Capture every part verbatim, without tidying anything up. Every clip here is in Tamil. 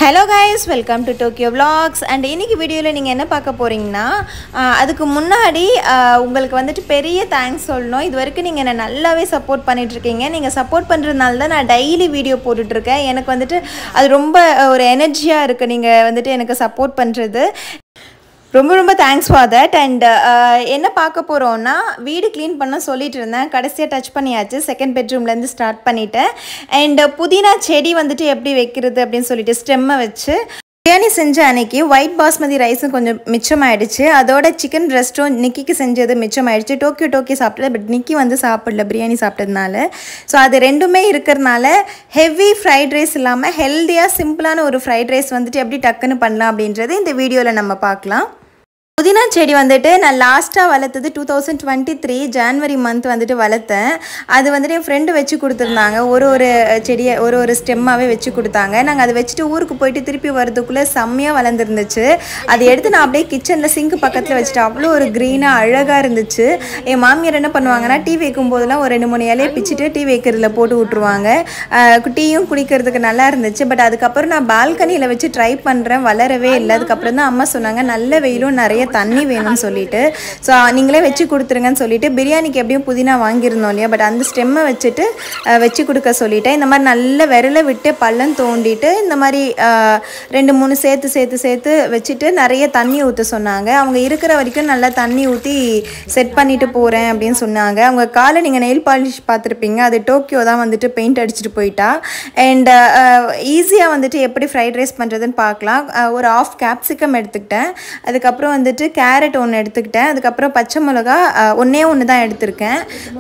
Hello guys, welcome to Tokyo Vlogs. And இன்னைக்கு வீடியோல நீங்க என்ன பார்க்க போறீங்கன்னா அதுக்கு முன்னாடி உங்களுக்கு வந்துட்டு பெரிய தேங்க்ஸ் சொல்லணும். இதுவரைக்கும் நீங்க என்ன நல்லாவே சப்போர்ட் பண்ணிட்டு இருக்கீங்க. நீங்க சப்போர்ட் பண்றதுனால தான் நான் டெய்லி வீடியோ போட்டுட்டு இருக்கேன். எனக்கு வந்துட்டு அது ரொம்ப ஒரு எனர்ஜியா இருக்கு நீங்க வந்துட்டு எனக்கு சப்போர்ட் பண்றது. ரொம்ப ரொம்ப தேங்க்ஸ் ஃபார் தட். அண்ட் என்ன பார்க்க போகிறோன்னா வீடு க்ளீன் பண்ண சொல்லிட்டு இருந்தேன். கடைசியாக டச் பண்ணியாச்சு. செகண்ட் பெட்ரூம்லேருந்து ஸ்டார்ட் பண்ணிவிட்டேன். அண்ட் புதினா செடி வந்துட்டு எப்படி வைக்கிறது அப்படின்னு சொல்லிட்டு ஸ்டெம்மை வச்சு பிரியாணி செஞ்ச அன்னைக்கு ஒயிட் பாஸ்மதி ரைஸும் கொஞ்சம் மிச்சமாயிடுச்சு. அதோட சிக்கன் ரெஸ்ட்டும் நிக்கிக்கு செஞ்சது மிச்சமாயிடுச்சு. டோக்கியோ டோக்கி சாப்பிட்டது, பட் நிக்கி வந்து சாப்பிடல பிரியாணி சாப்பிட்டதுனால. ஸோ அது ரெண்டுமே இருக்கிறதுனால ஹெவி ஃப்ரைட் ரைஸ் இல்லாமல் ஹெல்த்தியாக சிம்பிளான ஒரு ஃப்ரைட் ரைஸ் வந்துட்டு எப்படி டக்குன்னு பண்ணலாம் அப்படின்றது இந்த வீடியோவில் நம்ம பார்க்கலாம். புதினா செடி வந்துட்டு நான் லாஸ்ட்டாக வளர்த்தது two thousand twenty three January month வந்துட்டு வளர்த்தேன். அது வந்துட்டு என் ஃப்ரெண்டு வச்சு கொடுத்துருந்தாங்க. ஒரு ஒரு செடியை ஒரு ஒரு ஸ்டெம்மாகவே வச்சு கொடுத்தாங்க. நாங்கள் அதை வச்சுட்டு ஊருக்கு போயிட்டு திருப்பி வரதுக்குள்ளே செம்மையாக வளர்ந்துருந்துச்சு. அதை எடுத்து நான் அப்படியே கிச்சனில் சிங்க் பக்கத்தில் வச்சுட்டு அவ்வளோ ஒரு க்ரீனாக அழகாக இருந்துச்சு. என் மாமியார் என்ன பண்ணுவாங்கன்னா டீ வைக்கும் போதெல்லாம் ஒரு ரெண்டு மூணு இலையை பிச்சுட்டு டீ வைக்கிறதுல போட்டு விட்ருவாங்க. டீயும் குடிக்கிறதுக்கு நல்லா இருந்துச்சு. பட் அதுக்கப்புறம் நான் பால்கனியில் வச்சு ட்ரை பண்ணுறேன், வளரவே இல்லை. அதுக்கப்புறம் தான் அம்மா சொன்னாங்க நல்ல வெயிலும் நிறைய தண்ணி வேணும்னு சொல்லிட்டு, ஸோ நீங்களே வச்சு கொடுத்துருங்கன்னு சொல்லிட்டு பிரியாணிக்கு எப்படியும் புதினா வாங்கியிருந்தோம் இல்லையா, பட் அந்த ஸ்டெம்மை வச்சுட்டு வச்சு கொடுக்க சொல்லிட்டேன். இந்த மாதிரி நல்ல விரலை விட்டு பள்ளம் தோண்டிட்டு இந்த மாதிரி ரெண்டு மூணு சேர்த்து சேர்த்து சேர்த்து வச்சுட்டு நிறைய தண்ணி ஊற்ற சொன்னாங்க. அவங்க இருக்கிற வரைக்கும் நல்லா தண்ணி ஊற்றி செட் பண்ணிட்டு போகிறேன் அப்படின்னு சொன்னாங்க. அவங்க காலை நீங்கள் நெயில் பாலிஷ் பார்த்துருப்பீங்க, அது டோக்கியோ தான் வந்துட்டு பெயிண்ட் அடிச்சுட்டு போயிட்டா. அண்ட் ஈஸியாக வந்துட்டு எப்படி ஃப்ரைட் ரைஸ் பண்ணுறதுன்னு பார்க்கலாம். ஒரு ஆஃப் கேப்சிகம் எடுத்துக்கிட்டேன். அதுக்கப்புறம் வந்துட்டு கேரட் ஒன்று எடுத்துக்கிட்டேன். அதுக்கப்புறம் பச்சை மிளகா ஒன்றே ஒன்று தான் எடுத்திருக்கேன்.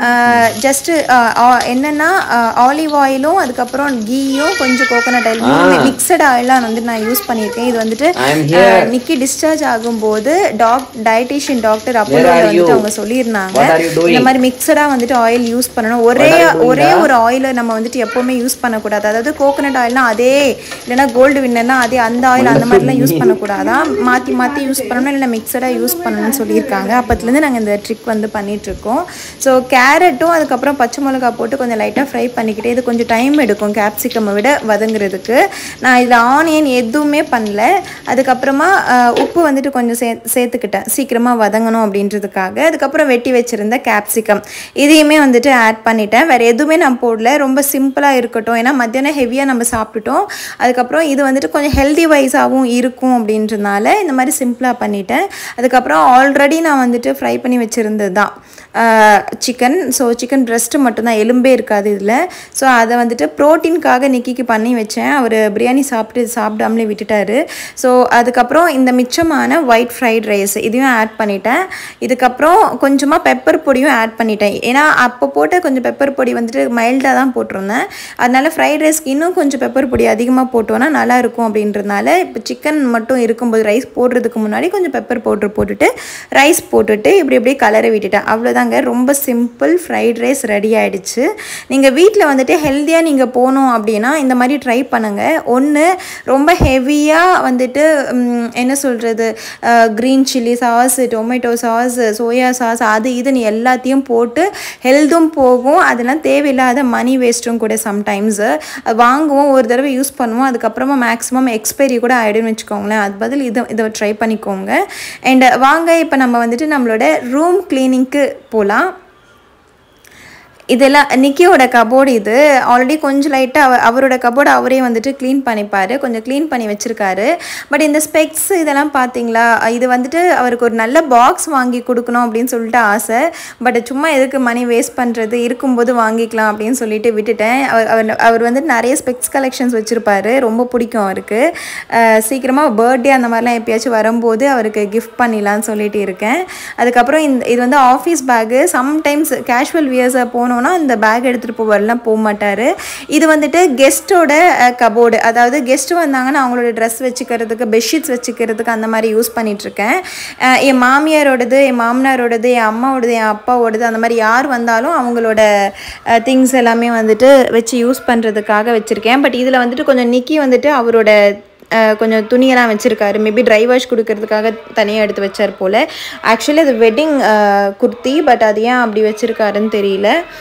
ஜஸ்ட்டு என்னென்னா ஆலிவ் ஆயிலும் அதுக்கப்புறம் கீயும் கொஞ்சம் கோகோனட் ஆயில் மிக்சட் ஆயிலாம் வந்து நான் யூஸ் பண்ணியிருக்கேன். இது வந்துட்டு நிக்கி டிஸ்சார்ஜ் ஆகும்போது டாக் டயட்டிஷியன் டாக்டர் அப்போலோ வந்துட்டு அவங்க சொல்லியிருந்தாங்க இந்த மாதிரி மிக்சடாக வந்துட்டு ஆயில் யூஸ் பண்ணணும். ஒரே ஒரே ஒரு ஆயிலை நம்ம வந்துட்டு எப்போவுமே யூஸ் பண்ணக்கூடாது. அதாவது கோகோனட் ஆயில்னா அதே, இல்லைன்னா கோல்டு வின்னர்னா அதே அந்த ஆயில் அந்த மாதிரிலாம் யூஸ் பண்ணக்கூடாதான். மாற்றி மாற்றி யூஸ் பண்ணணும், இல்லை மிக்சடாக யூஸ் பண்ணணும்னு சொல்லியிருக்காங்க. அப்போத்துலேருந்து நாங்கள் இந்த ட்ரிக் வந்து பண்ணிகிட்ருக்கோம். ஸோ கேரட்டும் அதுக்கப்புறம் பச்சை மிளகா போட்டு கொஞ்சம் லைட்டாக ஃப்ரை பண்ணிக்கிட்டே, இது கொஞ்சம் டைம் எடுக்கும் கேப்சிகம்மை விட வதங்குறதுக்கு. நான் இதில் ஆனியன் எதுவுமே பண்ணல. அதுக்கப்புறமா உப்பு வந்துட்டு கொஞ்சம் சே சேர்த்துக்கிட்டேன் சீக்கிரமாக வதங்கணும் அப்படின்றதுக்காக. அதுக்கப்புறம் வெட்டி வச்சுருந்த கேப்சிகம் இதையுமே வந்துட்டு ஆட் பண்ணிட்டேன். வேறு எதுவுமே நான் போடல, ரொம்ப சிம்பிளாக இருக்கட்டும். ஏன்னா மத்தியானம் ஹெவியாக நம்ம சாப்பிட்டுட்டோம். அதுக்கப்புறம் இது வந்துட்டு கொஞ்சம் ஹெல்தி வைஸாகவும் இருக்கும் அப்படின்றதுனால இந்த மாதிரி சிம்பிளாக பண்ணிட்டேன். அதுக்கப்புறம் ஆல்ரெடி நான் வந்துட்டு ஃப்ரை பண்ணி வச்சுருந்தது தான் சிக்கன். ஸோ சிக்கன் பிரெஸ்ட்டு மட்டும்தான், எலும்பே இருக்காது இதில். ஸோ அதை வந்துட்டு ப்ரோட்டீனுக்காக நிக்கிக்கு பண்ணி வச்சேன். அவர் பிரியாணி சாப்பிட்டு சாப்பிடாமலே விட்டுட்டார். ஸோ அதுக்கப்புறம் இந்த மிச்சமான ஒயிட் ஃப்ரைட் ரைஸ் இதையும் ஆட் பண்ணிட்டேன். இதுக்கப்புறம் கொஞ்சமாக பெப்பர் பொடியும் ஆட் பண்ணிட்டேன். ஏன்னா அப்போ போட்ட கொஞ்சம் பெப்பர் பொடி வந்துட்டு மைல்டாக தான் போட்டிருந்தேன். அதனால் ஃப்ரைட் ரைஸ்க்கு இன்னும் கொஞ்சம் பெப்பர் பொடி அதிகமாக போட்டோன்னா நல்லாயிருக்கும் அப்படின்றதுனால இப்போ சிக்கன் மட்டும் இருக்கும்போது ரைஸ் போடுறதுக்கு முன்னாடி கொஞ்சம் பெப்பர் பவுடர் போட்டுட்டு ரைஸ் போட்டுட்டு இப்படி இப்படி கலரை விட்டுட்டேன். அவ்வளோதாங்க, ரொம்ப சிம்பிள் ஃப்ரைட் ரைஸ் ரெடி ஆகிடுச்சு. நீங்கள் வீட்டில் வந்துட்டு ஹெல்த்தியாக நீங்கள் போகணும் அப்படின்னா இந்த மாதிரி ட்ரை பண்ணுங்கள். ஒன்று ரொம்ப ஹெவியாக வந்துட்டு என்ன சொல்கிறது, green chilli sauce, tomato sauce, soya sauce, அது இதுன்னு எல்லாத்தையும் போட்டு ஹெல்த்தும் போகும். அதெல்லாம் தேவையில்லாத மணி வேஸ்ட்டும் கூட. சம்டைம்ஸு வாங்குவோம், ஒரு தடவை யூஸ் பண்ணுவோம், அதுக்கப்புறமா மேக்ஸிமம் எக்ஸ்பைரி கூட ஆகிடும்னு வச்சுக்கோங்களேன். அது பதில் இதை இதை ட்ரை பண்ணிக்கோங்க. அண்ட் வாங்க இப்போ நம்ம வந்துட்டு நம்மளோட ரூம் கிளீனிங்க்கு போகலாம். இதெல்லாம் நிக்கியோட கபோர்டு. இது ஆல்ரெடி கொஞ்சம் லைட்டாக அவ அவரோட கபோர்டு அவரே வந்துட்டு க்ளீன் பண்ணிப்பார், கொஞ்சம் க்ளீன் பண்ணி வச்சுருக்காரு. பட் இந்த ஸ்பெக்ஸ் இதெல்லாம் பார்த்தீங்களா, இது வந்துட்டு அவருக்கு ஒரு நல்ல பாக்ஸ் வாங்கி கொடுக்கணும் அப்படின்னு சொல்லிட்டு ஆசை. பட் சும்மா எதுக்கு மணி வேஸ்ட் பண்ணுறது, இருக்கும்போது வாங்கிக்கலாம் அப்படின்னு சொல்லிட்டு விட்டுட்டேன். அவர் அவர் வந்துட்டு நிறைய ஸ்பெக்ஸ் கலெக்ஷன்ஸ் வச்சுருப்பார், ரொம்ப பிடிக்கும் அவருக்கு. சீக்கிரமாக பர்த்டே அந்த மாதிரிலாம் எப்பயாச்சும் வரும்போது அவருக்கு கிஃப்ட் பண்ணிடலான்னு சொல்லிட்டு இருக்கேன். அதுக்கப்புறம் இந்த இது வந்து ஆஃபீஸ் பேக்கு. சம்டைம்ஸ் கேஷுவல் வியர்ஸாக போனோம் இந்த பேக் எடுத்துகிட்டு போவெல்லாம் போக மாட்டார். இது வந்துட்டு கெஸ்ட்டோட கபோர்டு, அதாவது கெஸ்ட்டு வந்தாங்கன்னா அவங்களோட ட்ரெஸ் வச்சுக்கிறதுக்கு, பெட்ஷீட்ஸ் வச்சுக்கிறதுக்கு அந்த மாதிரி யூஸ் பண்ணிகிட்ருக்கேன். என் மாமியாரோடது, என் மாமனாரோடது, என் அம்மாவோடது, என் அப்பாவோடது, அந்த மாதிரி யார் வந்தாலும் அவங்களோட திங்ஸ் எல்லாமே வந்துட்டு வச்சு யூஸ் பண்ணுறதுக்காக வச்சுருக்கேன். பட் இதில் வந்துட்டு கொஞ்சம் நிக்கி வந்துட்டு அவரோட கொஞ்சம் துணியெல்லாம் வச்சுருக்காரு. மேபி ட்ரை வாஷ் கொடுக்கறதுக்காக தனியாக எடுத்து வச்சார் போல். ஆக்சுவலி அது வெட்டிங் குர்த்தி, பட் அது ஏன் அப்படி வச்சுருக்காருன்னு தெரியல.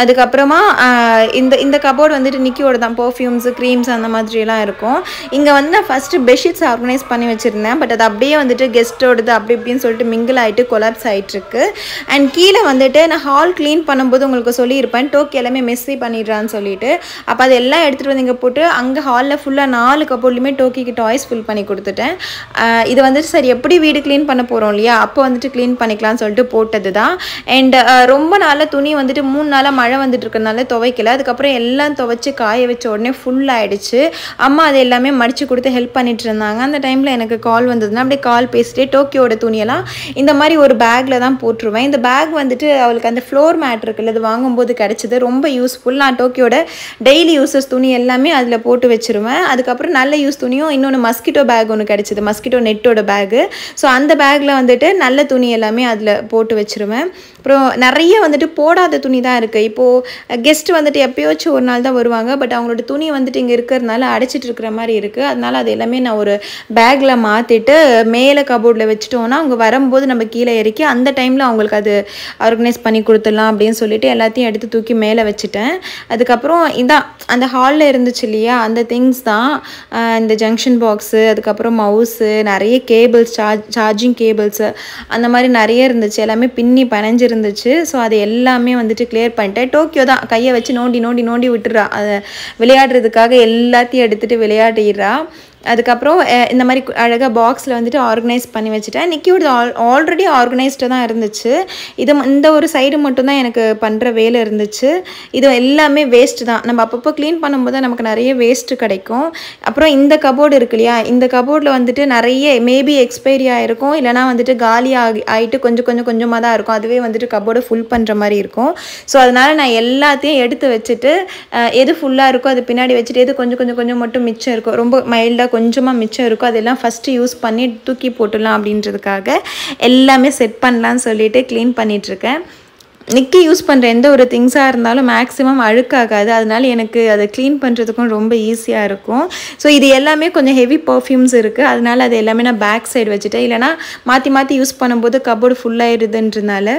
அதுக்கப்புறமா இந்த இந்த கபோர்டு வந்துட்டு நிக்கியோட தான் பர்ஃப்யூம்ஸ் க்ரீம்ஸ் அந்த மாதிரிலாம் இருக்கும். இங்கே வந்து நான் ஃபஸ்ட்டு பெட்ஷீட்ஸ் ஆர்கனைஸ் பண்ணி வச்சுருந்தேன். பட் அது அப்படியே வந்துட்டு கெஸ்ட்டோடது அப்படி இப்படின்னு சொல்லிட்டு மிங்கிள் ஆகிட்டு கொலாப்ஸ் ஆகிட்டுருக்கு. அண்ட் கீழே வந்துட்டு நான் ஹால் க்ளீன் பண்ணும்போது உங்களுக்கு சொல்லியிருப்பேன் டோக்கி எல்லாமே மெஸ்ஸி பண்ணிடுறான்னு சொல்லிட்டு. அப்போ அது எல்லாம் எடுத்துகிட்டு வந்து இங்கே போட்டு அங்கே ஹாலில் ஃபுல்லாக நாலு கபோர்ட்லையுமே டோக்கிக்கு டாய்ஸ் ஃபில் பண்ணி கொடுத்துட்டேன். இது வந்துட்டு சரி எப்படி வீடு க்ளீன் பண்ண போகிறோம் இல்லையா, அப்போ வந்துட்டு க்ளீன் பண்ணிக்கலாம்னு சொல்லிட்டு போட்டது தான். அண்ட் ரொம்ப நாளாக துணி வந்துட்டு மூணு நாளாக மழை வந்துட்டு இருக்கனால துவைக்கல. அதுக்கப்புறம் எல்லாம் துவைச்சி காய வச்ச உடனே ஃபுல் ஆகிடுச்சு. அம்மா அது எல்லாமே மடித்து கொடுத்து ஹெல்ப் பண்ணிட்டு இருந்தாங்க. அந்த டைமில் எனக்கு கால் வந்ததுன்னா அப்படியே கால் பேசிட்டு டோக்கியோட துணியெல்லாம் இந்த மாதிரி ஒரு பேக்கில் தான் போட்டுருவேன். இந்த பேக் வந்துட்டு அவளுக்கு அந்த ஃப்ளோர் மேட் இருக்குல்ல, அது வாங்கும்போது கிடச்சிது, ரொம்ப யூஸ்ஃபுல். நான் டோக்கியோட டெய்லி யூஸஸ் துணி எல்லாமே அதில் போட்டு வச்சுருவேன். அதுக்கப்புறம் நல்ல யூஸ் துணியும் இன்னொன்று மஸ்கிட்டோ பேக் ஒன்று கிடச்சிது, மஸ்கிட்டோ நெட்டோட பேகு. ஸோ அந்த பேக்கில் வந்துட்டு நல்ல துணி எல்லாமே அதில் போட்டு வச்சுருவேன். அப்புறம் நிறைய வந்துட்டு போடாத துணி தான் இருக்குது. இப்போது கெஸ்ட் வந்துட்டு எப்போயாச்சும் ஒரு நாள் தான் வருவாங்க. பட் அவங்களோட துணி வந்துட்டு இங்கே இருக்கிறதுனால அடைச்சிட்டு இருக்கிற மாதிரி இருக்குது. அதனால் அது எல்லாமே நான் ஒரு பேக்கில் மாற்றிட்டு மேலே கபோர்டில் வச்சுட்டோன்னா அவங்க வரும்போது நம்ம கீழே இறக்கி அந்த டைமில் அவங்களுக்கு அது ஆர்கனைஸ் பண்ணி கொடுத்துடலாம் அப்படின்னு சொல்லிட்டு எல்லாத்தையும் எடுத்து தூக்கி மேலே வச்சுட்டேன். அதுக்கப்புறம் இதான் அந்த ஹாலில் இருந்துச்சு இல்லையா, அந்த திங்ஸ் தான் இந்த ஜங்ஷன் பாக்ஸு, அதுக்கப்புறம் மவுஸு, நிறைய கேபிள்ஸ், சார்ஜ் சார்ஜிங் கேபிள்ஸு அந்த மாதிரி நிறைய இருந்துச்சு. எல்லாமே பின்னி பனைஞ்சு இருந்துச்சு. ஸோ அது எல்லாமே வந்துட்டு கிளியர் பண்ணிட்டேன். டோக்கியோ தான் கையை வச்சு நோண்டி நோண்டி நோண்டி விட்டுறா, அதை விளையாடுறதுக்காக எல்லாத்தையும் எடுத்துகிட்டு விளையாடிடுறா. அதுக்கப்புறம் இந்த மாதிரி அழகாக பாக்ஸில் வந்துட்டு ஆர்கனைஸ் பண்ணி வச்சுட்டேன். நிக்கியோட ஆல் ஆல்ரெடி ஆர்கனைஸ்டாக தான் இருந்துச்சு. இது இந்த ஒரு சைடு மட்டும்தான் எனக்கு பண்ணுற வேலை இருந்துச்சு. இது எல்லாமே வேஸ்ட்டு தான். நம்ம அப்பப்போ க்ளீன் பண்ணும்போது தான் நமக்கு நிறைய வேஸ்ட்டு கிடைக்கும். அப்புறம் இந்த கபோர்டு இருக்கு இல்லையா, இந்த கபோர்டில் வந்துட்டு நிறைய மேபி எக்ஸ்பைரி ஆகிருக்கும், இல்லைனா வந்துட்டு காலி ஆகி ஆகிட்டு கொஞ்சம் கொஞ்சம் கொஞ்சமாக தான் இருக்கும். அதுவே வந்துட்டு கபோர்டை ஃபுல் பண்ணுற மாதிரி இருக்கும். ஸோ அதனால் நான் எல்லாத்தையும் எடுத்து வச்சுட்டு எது ஃபுல்லாக இருக்கோ அது பின்னாடி வச்சுட்டு எது கொஞ்சம் கொஞ்சம் கொஞ்சம் மட்டும் மிச்சம் இருக்கும், ரொம்ப மைல்டாக கொஞ்சமாக மிச்சம் இருக்கும், அதெல்லாம் ஃபஸ்ட்டு யூஸ் பண்ணி தூக்கி போட்டுடலாம் அப்படின்றதுக்காக எல்லாமே செட் பண்ணலான்னு சொல்லிட்டு க்ளீன் பண்ணிகிட்ருக்கேன். நிக்கி யூஸ் பண்ணுற எந்த ஒரு திங்ஸாக இருந்தாலும் மேக்ஸிமம் அழுக்காகாது. அதனால எனக்கு அதை க்ளீன் பண்ணுறதுக்கும் ரொம்ப ஈஸியாக இருக்கும். ஸோ இது எல்லாமே கொஞ்சம் ஹெவி பர்ஃப்யூம்ஸ் இருக்குது. அதனால அது எல்லாமே நான் பேக் சைடு வச்சுட்டேன். இல்லைனா மாற்றி மாற்றி யூஸ் பண்ணும்போது கபோர்டு ஃபுல்லாகிடுதுன்றனால.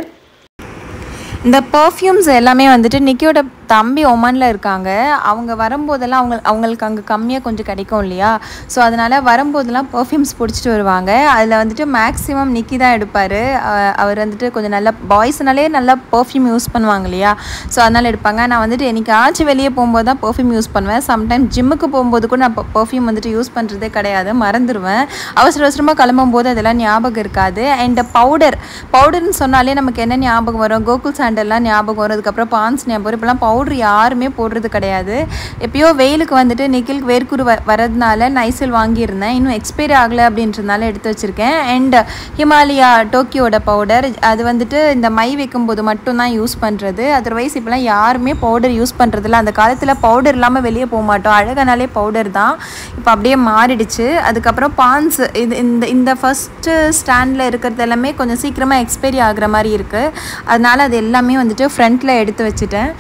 இந்த பர்ஃப்யூம்ஸ் எல்லாமே வந்துட்டு நிக்கியோட தம்பி ஒமானில் இருக்காங்க. அவங்க வரும்போதெல்லாம் அவங்க அவங்களுக்கு அங்கே கம்மியாக கொஞ்சம் கிடைக்கும் இல்லையா, ஸோ அதனால் வரும்போதெல்லாம் பர்ஃப்யூம்ஸ் பிடிச்சிட்டு வருவாங்க. அதில் வந்துட்டு மேக்ஸிமம் நிக்கி தான் எடுப்பார். அவர் வந்துட்டு கொஞ்சம் நல்லா பாய்ஸ்னாலே நல்லா பர்ஃப்யூம் யூஸ் பண்ணுவாங்க இல்லையா, ஸோ அதனால் எடுப்பாங்க. நான் வந்துட்டு என்னைக்காச்சும் வெளியே போகும்போது தான் பர்ஃப்யூம் யூஸ் பண்ணுவேன். சம்டைம் ஜிம்முக்கு போகும்போது கூட நான் பர்ஃப்யூம் வந்துட்டு யூஸ் பண்ணுறதே கிடையாது, மறந்துடுவேன். அவசர அவசரமாக கிளம்பும்போது அதெல்லாம் ஞாபகம் இருக்காது. அண்ட் பவுடர் பவுடர்னு சொன்னாலே நமக்கு என்ன ஞாபகம் வரும், கோகுல் சாண்டல்லாம் ஞாபகம் வரும், அதுக்கப்புறம் பான்ஸ் ஞாபகம் வரும். இப்போலாம் பவுடர் யாருமே போடுறது கிடையாது. எப்பயோ வெயிலுக்கு வந்துட்டு நிக்கிலுக்கு வேர்க்குரு வ வரதுனால நைசில் வாங்கியிருந்தேன், இன்னும் எக்ஸ்பைரி ஆகலை அப்படின்றதுனால எடுத்து வச்சுருக்கேன். அண்ட் ஹிமாலயா டோக்கியோட பவுடர், அது வந்துட்டு இந்த மை வைக்கும்போது மட்டும்தான் யூஸ் பண்ணுறது. அதர்வைஸ் இப்போலாம் யாருமே பவுடர் யூஸ் பண்ணுறதில்ல. அந்த காலத்தில் பவுடர் இல்லாமல் வெளியே போக மாட்டோம், அழகனாலே பவுடர் தான். இப்போ அப்படியே மாறிடுச்சு. அதுக்கப்புறம் பான்ஸ், இது இந்த இந்த ஃபஸ்ட்டு ஸ்டாண்டில் இருக்கிறது எல்லாமே கொஞ்சம் சீக்கிரமாக எக்ஸ்பைரி ஆகிற மாதிரி இருக்குது. அதனால் அது எல்லாமே வந்துட்டு ஃப்ரண்ட்டில் எடுத்து வச்சுட்டேன்.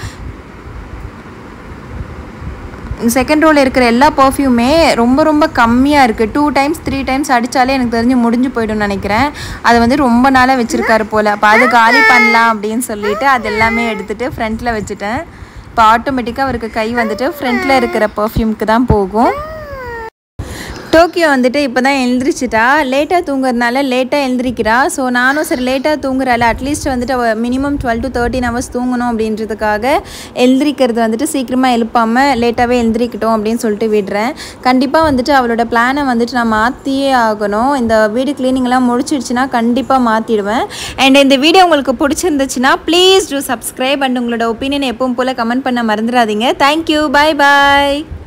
செகண்ட் ரோவில் இருக்கிற எல்லா பர்ஃப்யூமே ரொம்ப ரொம்ப கம்மியாக இருக்குது. டூ டைம்ஸ் த்ரீ டைம்ஸ் அடித்தாலே எனக்கு தெரிஞ்சு முடிஞ்சு போய்டும்னு நினைக்கிறேன். அதை வந்து ரொம்ப நாளாக வச்சுருக்காரு போல். அப்போ அது காலி பண்ணலாம் அப்படின்னு சொல்லிட்டு அது எல்லாமே எடுத்துகிட்டு ஃப்ரண்ட்டில் வச்சுட்டேன். இப்போ ஆட்டோமேட்டிக்காக அவருக்கு கை வந்துட்டு ஃப்ரண்ட்டில் இருக்கிற பர்ஃப்யூம்க்கு தான் போகும். டோக்கியோ வந்துட்டு இப்போ தான் எழுந்திரிச்சிட்டா. லேட்டாக தூங்குறதுனால லேட்டாக எழுந்திரிக்கிறா. ஸோ நானும் சரி லேட்டாக தூங்குறாள், அட்லீஸ்ட் வந்துட்டு அவள் minimum twelve to thirteen hours தூங்கணும் அப்படின்றதுக்காக எழுந்திரிக்கிறது வந்துட்டு சீக்கிரமாக எழுப்பாமல் லேட்டாகவே எழுந்திரிக்கிட்டோம் அப்படின்னு சொல்லிட்டு விடுறேன். கண்டிப்பாக வந்துட்டு அவளோட பிளானை வந்துட்டு நான் மாற்றியே ஆகணும். இந்த வீடு கிளீனிங்லாம் முடிச்சிடுச்சுன்னா கண்டிப்பாக மாற்றிடுவேன். அண்ட் இந்த வீடியோ உங்களுக்கு பிடிச்சிருந்துச்சுன்னா ப்ளீஸ் டூ சப்ஸ்கிரைப் அண்ட் உங்களோட ஒப்பீனியன் எப்பவும் போல் கமெண்ட் பண்ண மறந்துடாதீங்க. தேங்க்யூ, பாய் பாய்.